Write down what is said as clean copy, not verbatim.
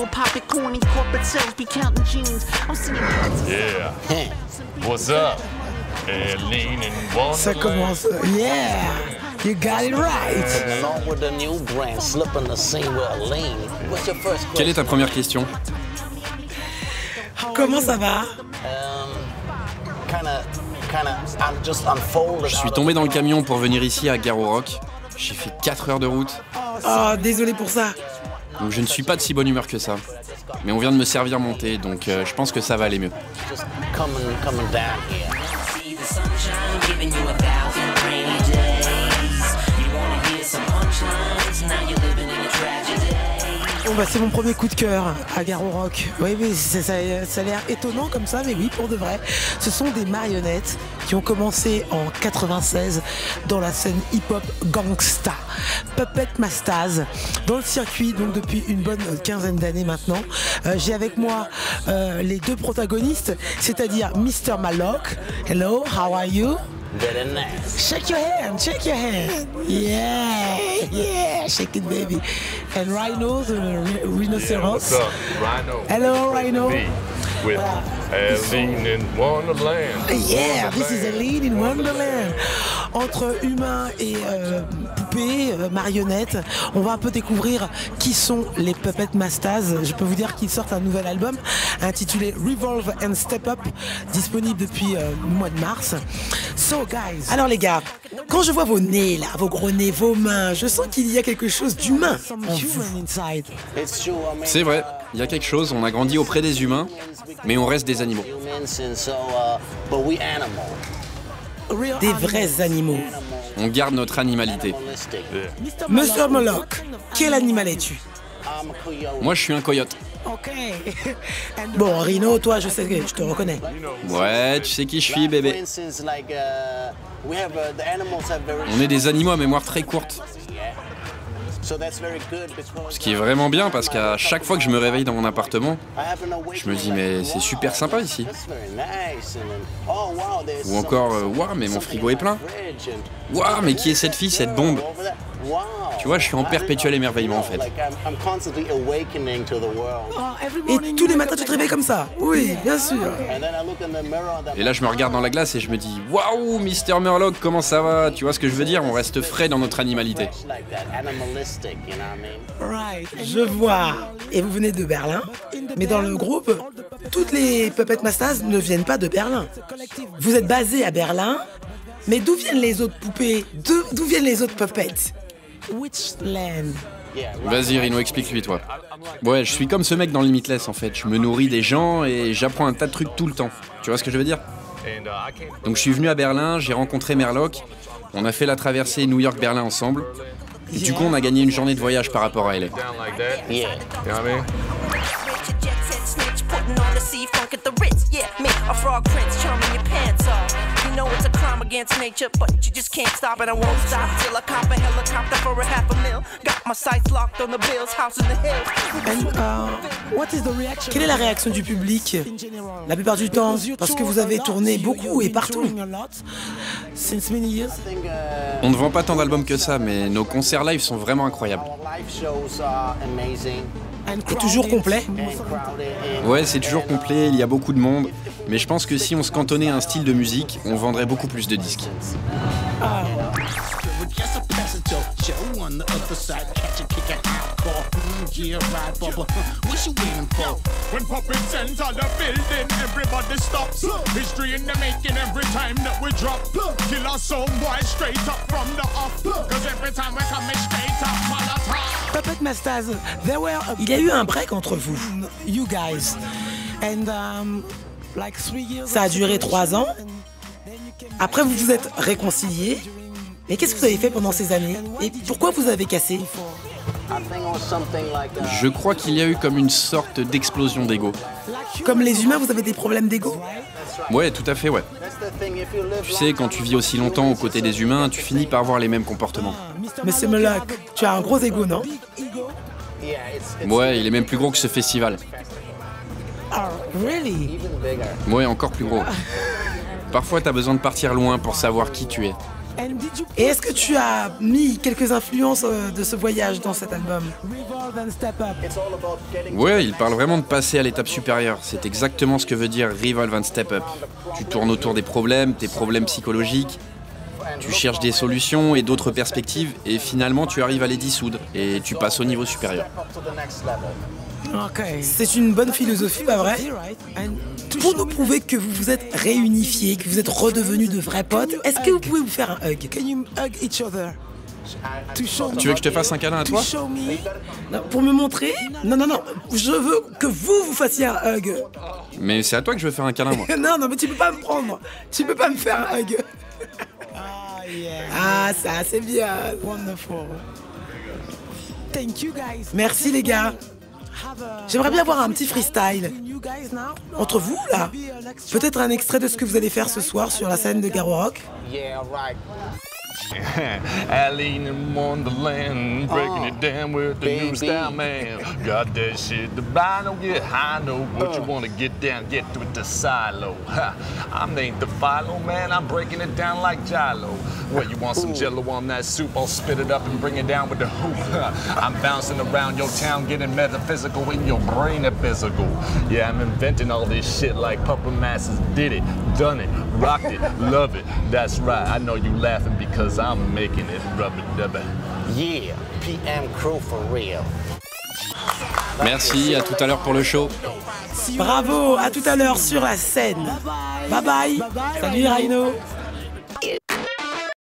Yeah. What's up? Lean and Wonderland. Ça commence. Yeah, you got it right. Along with the new brand, slipping the scene with Lean. What's your first question? Quelle est ta première question? Comment ça va? I'm just unfolded. Je suis tombé dans le camion pour venir ici à Garo Rock. J'ai fait 4 heures de route. Oh, désolé pour ça. Donc je ne suis pas de si bonne humeur que ça. Mais on vient de me servir mon thé, donc je pense que ça va aller mieux. Just coming down here. Bon bah c'est mon premier coup de cœur à Garo Rock. Oui, mais ça a l'air étonnant comme ça, mais oui, pour de vrai. Ce sont des marionnettes qui ont commencé en 96 dans la scène hip-hop gangsta. Puppet Mastaz, dans le circuit, donc depuis une bonne quinzaine d'années maintenant. J'ai avec moi les deux protagonistes, c'est-à-dire Mr. Maloc. Hello, how are you? Very nice. Shake your hand, shake your hand. Yeah, shake it, baby. And Rhino, the rhinoceros. What's up, Rhino? Hello, Rhino. Me with Lean in Wonderland. Yeah, this is a lead in Wonderland. Entre humains et poupées, marionnettes, on va un peu découvrir qui sont les Puppet Mastaz. Je peux vous dire qu'ils sortent un nouvel album intitulé Revolve and Step Up, disponible depuis le mois de mars. So guys, alors les gars, quand je vois vos nez là, vos gros nez, vos mains, je sens qu'il y a quelque chose d'humain en vous. It's true. I mean, C'est vrai, il y a quelque chose, on a grandi auprès des humains, mais on reste des animaux. humans, and so, but we animal. Des vrais animaux. On garde notre animalité. Animalistic. Monsieur Moloch, quel animal es-tu? I'm a coyote. Moi je suis un coyote. Ok. Bon, Rhino, toi, je sais que je te reconnais. Ouais, tu sais qui je suis, For bébé. instance, like we have the animals have very. On est des animaux à mémoire très courte. Yeah. So that's very good because. Ce qui est vraiment bien parce qu'à chaque fois que je me réveille dans mon appartement, I have an awakening, je me dis like, mais c'est super sympa ici. That's very nice. And then, oh wow, there's Ou encore, waouh, mais mon frigo est plein. Waouh, mais qui est cette fille, cette bombe? Wow. Tu vois, je suis en perpétuel émerveillement en fait. Like I'm constantly awakening to the world. Et tous les matins, tu te réveilles comme ça? Oui, bien sûr. And then I look in the mirror. Et là, je me regarde dans la glace et je me dis waouh, Mr. Murloc, comment ça va? Tu vois ce que je veux dire? On reste frais dans notre animalité. Like that, animalistic, you know what I mean? Je vois. Et vous venez de Berlin, mais dans le groupe, toutes les Puppet Mastaz ne viennent pas de Berlin. Vous êtes basé à Berlin, mais d'où viennent les autres poupées? D'où viennent les autres puppets? Which land? Yeah, right. Vas-y, Rino, explique-lui, toi. Ouais, je suis comme ce mec dans Limitless, en fait. Je me nourris des gens et j'apprends un tas de trucs tout le temps. Tu vois ce que je veux dire? And I came from Donc je suis venu à Berlin, j'ai rencontré Merloc, on a fait la traversée New York-Berlin ensemble. Et du coup, on a gagné une journée de voyage par rapport à LA. down like that. Yeah. You know what I mean? Jet set snitch, putting on the sea funk at the Ritz. Yeah, me, a frog prince, charming your pants off. You know it's a crime against nature, but you just can't stop, and I won't stop till I cop a helicopter for $500,000. Got my sights locked on the bills, house in the hills. Quelle est la réaction du public? La plupart du temps, parce que vous avez tourné beaucoup et partout. On ne vend pas tant d'albums que ça, mais nos concerts live sont vraiment incroyables. Our live shows are amazing Et toujours complet. and crowded. And Ouais, c'est toujours complet, il y a beaucoup de monde. Mais je pense que si on se cantonnait à un style de musique, on vendrait beaucoup plus de disques. Just a passenger, show on the other side, catch a kick and hardcore. Yeah, ride bubble. What you waiting for? When puppets enter the building, everybody stops. History in the making every time that we drop. Kill our soul boy straight up from the off. Cause every time we come straight up, Molotov. Puppet Mastaz, il y a eu un break entre vous, you guys. And, ça a duré 3 ans. Après, vous vous êtes réconciliés. Mais qu'est-ce que vous avez fait pendant ces années? Et pourquoi vous avez cassé? I think on something like Je crois qu'il y a eu comme une sorte d'explosion d'ego. Comme les humains, vous avez des problèmes d'ego? Ouais, tout à fait, ouais. that's the thing. If you live Tu sais, quand tu vis aussi longtemps aux côtés des humains, tu finis par avoir les mêmes comportements. Monsieur Moloch, tu as un gros ego, non? yeah, it's Ouais, il est même plus gros que ce festival. Really? even bigger. Ouais, encore plus gros. Parfois, t'as besoin de partir loin pour savoir qui tu es. Et est-ce que tu as mis quelques influences de ce voyage dans cet album? Ouais, il parle vraiment de passer à l'étape supérieure. C'est exactement ce que veut dire Revolve and Step Up. Tu tournes autour des problèmes, tes problèmes psychologiques, tu cherches des solutions et d'autres perspectives, et finalement tu arrives à les dissoudre, et tu passes au niveau supérieur. C'est une bonne philosophie, pas vrai? Pour nous prouver que vous vous êtes réunifiés, que vous êtes redevenus de vrais potes, est-ce que vous pouvez vous faire un hug? Tu veux que je te fasse un câlin à toi? Non, pour me montrer? Non, je veux que vous fassiez un hug. Mais c'est à toi que je veux faire un câlin, moi. Non, mais tu peux pas me prendre. Tu peux pas me faire un hug. Ah, ça, c'est bien. Wonderful. Merci, les gars. J'aimerais bien voir un petit freestyle entre vous, là. Peut-être un extrait de ce que vous allez faire ce soir sur la scène de Garo Rock. Alien in Wonderland, breaking it down with the new style, man. Got that shit, the vinyl, get high, know what you wanna get down, get with the silo. I'm ain't the philo, man, I'm breaking it down like Jalo. Well, you want some jello on that soup, I'll spit it up and bring it down with the hoop. I'm bouncing around your town, getting metaphysical in your brain and physical. Yeah, I'm inventing all this shit like Papa Masters did it, done it, rocked it, love it. That's right, I know you laughing because I'm making it rubber-dubber. Yeah, PM Crew for real. Merci, à tout à l'heure pour le show. Bravo, à tout à l'heure sur la scène. Bye bye. Salut Rhino.